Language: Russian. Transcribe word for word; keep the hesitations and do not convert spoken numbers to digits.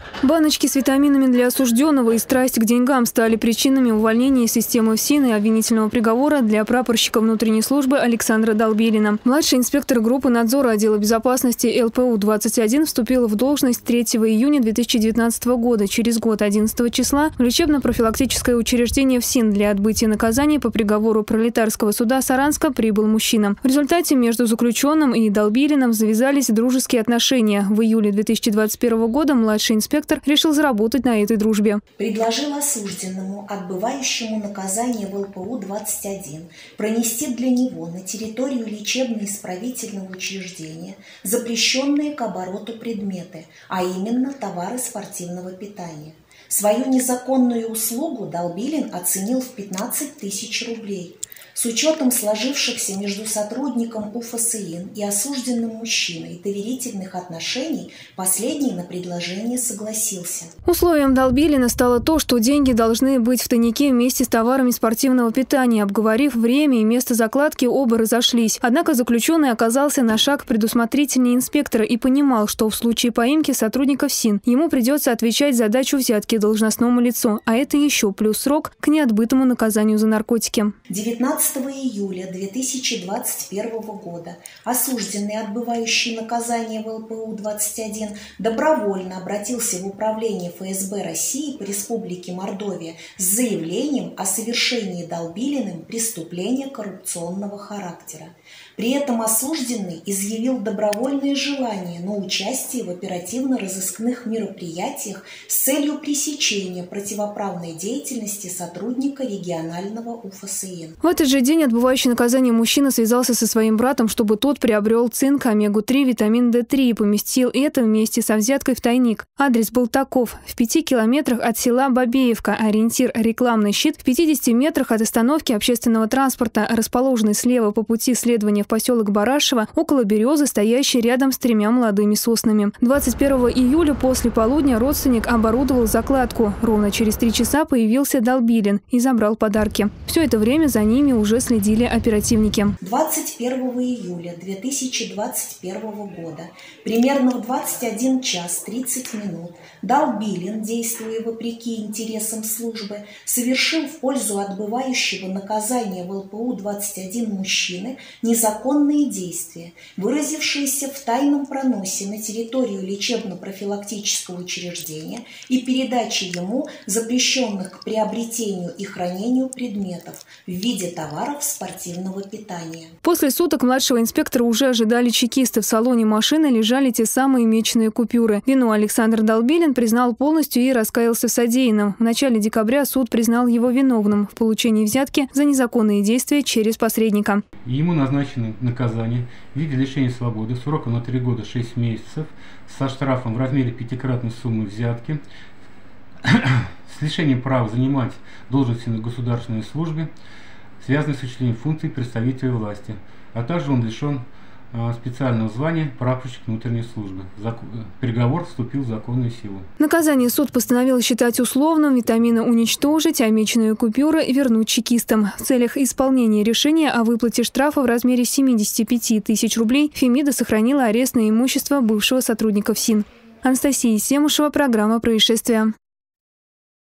Баночки с витаминами для осужденного и страсть к деньгам стали причинами увольнения из системы ФСИН и обвинительного приговора для прапорщика внутренней службы Александра Долбилина. Младший инспектор группы надзора отдела безопасности эл пэ у двадцать один вступил в должность третьего июня две тысячи девятнадцатого года. Через год, одиннадцатого числа, в лечебно-профилактическое учреждение ФСИН для отбытия наказания по приговору пролетарского суда Саранска прибыл мужчина. В результате между заключенным и Долбилиным завязались дружеские отношения. В июле две тысячи двадцать первого года младший инспектор решил заработать на этой дружбе. Предложил осужденному, отбывающему наказание в эл пэ у двадцать один, пронести для него на территорию лечебно-исправительного учреждения запрещенные к обороту предметы, а именно товары спортивного питания. Свою незаконную услугу Долбилин оценил в пятнадцать тысяч рублей. С учетом сложившихся между сотрудником у эф эс и эн и осужденным мужчиной доверительных отношений, последний на предложение согласился. Условием Долбилина стало то, что деньги должны быть в тайнике вместе с товарами спортивного питания. Обговорив время и место закладки, оба разошлись. Однако заключенный оказался на шаг предусмотрительнее инспектора и понимал, что в случае поимки сотрудников ФСИН ему придется отвечать за дачу взятки должностному лицу, а это еще плюс срок к неотбытому наказанию за наркотики. девятнадцатого июля две тысячи двадцать первого года осужденный, отбывающий наказание в эл пэ у двадцать один, добровольно обратился в управление эф эс бэ России по Республике Мордовия с заявлением о совершении Долбилиным преступления коррупционного характера. При этом осужденный изъявил добровольное желание на участие в оперативно-розыскных мероприятиях с целью пресечения противоправной деятельности сотрудника регионального у эф эс и эн. В этот же день отбывающий наказание мужчина связался со своим братом, чтобы тот приобрел цинк, омегу три, витамин дэ три и поместил это вместе со взяткой в тайник. Адрес был таков: в пяти километрах от села Бабеевка, ориентир рекламный щит, в пятидесяти метрах от остановки общественного транспорта, расположенной слева по пути следования в поселок Барашево, около березы, стоящей рядом с тремя молодыми соснами. двадцать первого июля после полудня родственник оборудовал закладку. Ровно через три часа появился Долбилин и забрал подарки. Все это время за ними уже следили оперативники. двадцать первого июля две тысячи двадцать первого года, примерно в двадцать один час тридцать минут, Долбилин, действуя вопреки интересам службы, совершил в пользу отбывающего наказания в эл пэ у двадцать один мужчины незаконные действия, выразившиеся в тайном проносе на территорию лечебно-профилактического учреждения и передаче ему запрещенных к приобретению и хранению предметов в виде товаров спортивного питания. После суток младшего инспектора уже ожидали чекисты. В салоне машины лежали те самые меченые купюры. Вину Александр Долбилин признал полностью и раскаялся в содеянном. В начале декабря суд признал его виновным в получении взятки за незаконные действия через посредника. Ему назначено наказание в виде лишения свободы сроком на три года шесть месяцев со штрафом в размере пятикратной суммы взятки, с лишением права занимать должности на государственной службе, связанные с осуществлением функций представителя власти, а также он лишен э, специального звания прапорщик внутренней службы. Зак... Приговор вступил в законную силу. Наказание суд постановил считать условным, витамины уничтожить, а меченые купюры вернуть чекистам. В целях исполнения решения о выплате штрафа в размере семидесяти пяти тысяч рублей Фемида сохранила арестное имущество бывшего сотрудника ФСИН. Анастасия Семушева, программа «Происшествия».